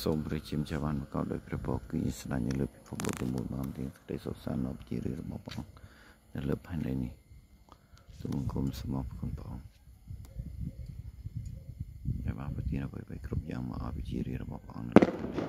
សូមព្រះជាម្ចាស់បានប្រកបដោយព្រះពរគឺស្ដេចនៅលើពិភពលោកទាំងមូលបានទាំងសេចក្តីសុខសាន្តអបជារឿរបស់ព្រះអង្គនៅលើផែនដីនេះសូមអង្គមសូមអរគុណព្រះអង្គដែលបានប្រទានអ្វីៗគ្រប់យ៉ាងមកអបជារឿរបស់ព្រះអង្គនៅលើផែនដី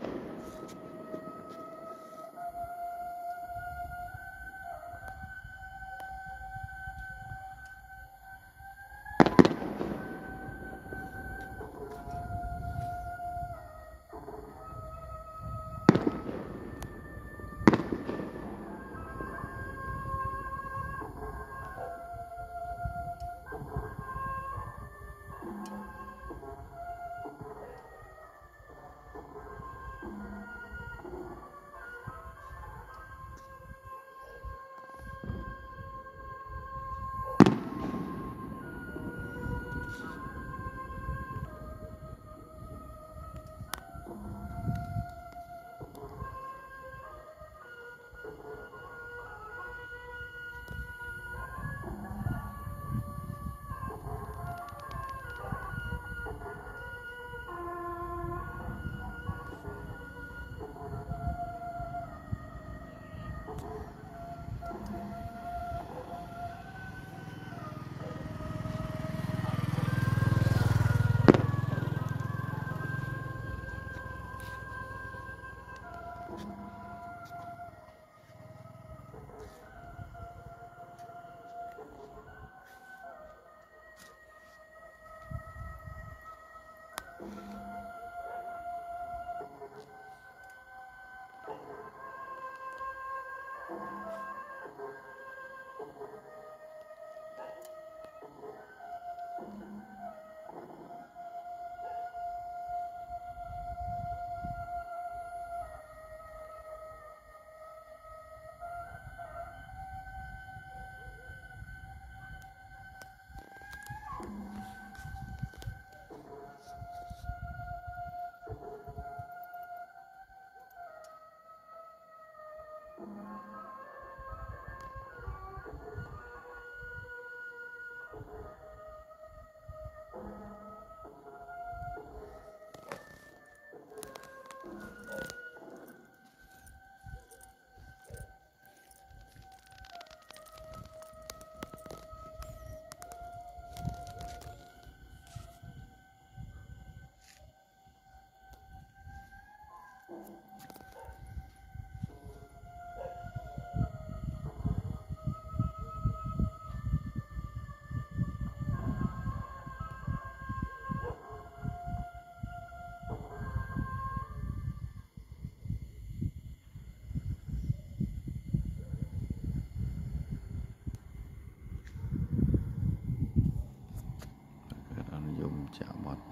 ចាក់បាត់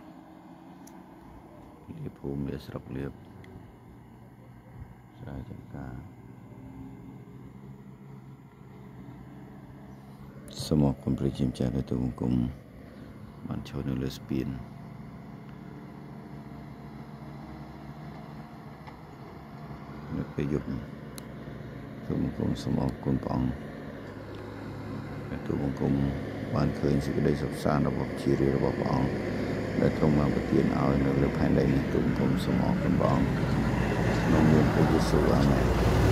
លៀបភូមិលៀបស្រុកលៀបស្រែចម្ការសូមអរគុណព្រះជាម្ចាស់ដែលទ្រង់គង់បានឈរនៅលើស្ពាននៅពេលយប់សូមអង្គសូមអរគុណព្រះអង្គដែលទ្រង់គង់បានឃើញសេចក្តីសុខសាន្តរបស់ជារឿរបស់ព្រះអង្គដែលទ្រង់បានប្រទានឲ្យនៅលើផែនដីនេះទូលគុំសូមអរគុណព្រះអង្គក្នុងនាមព្រះយេស៊ូវអាមែន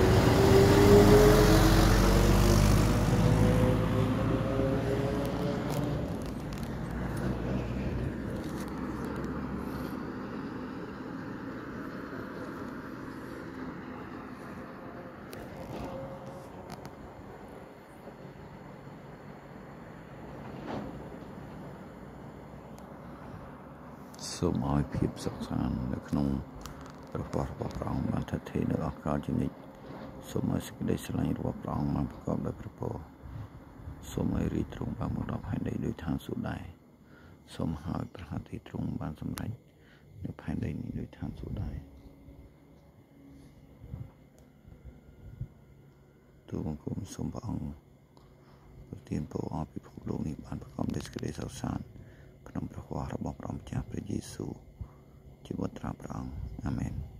សូមឲ្យភាពសុខសាន្តនៅក្នុងរបស់ព្រះអង្គបានស្ថិតស្ថេរនៅអកលជានិច្ចសូមឲ្យសេចក្តីស្រឡាញ់របស់ព្រះអង្គបានប្រកបដោយព្រះពរសូមឲ្យរីកទ្រង់បានមកដល់ផែនដីដោយឋានសួគ៌ដែរសូមឲ្យប្រហាទីទ្រង់បានសម្រេចនៅផែនដីនេះដោយឋានសួគ៌ដែរទូលបង្គំសូមព្រះអង្គប្រទានពរឲ្យពិភពលោកនេះបានប្រកបដោយសេចក្តីសុខសាន្តក្នុងព្រះវររបស់ព្រះម្ចាស់ព្រះយេស៊ូវជាបុត្រាព្រះអង្គអាមែន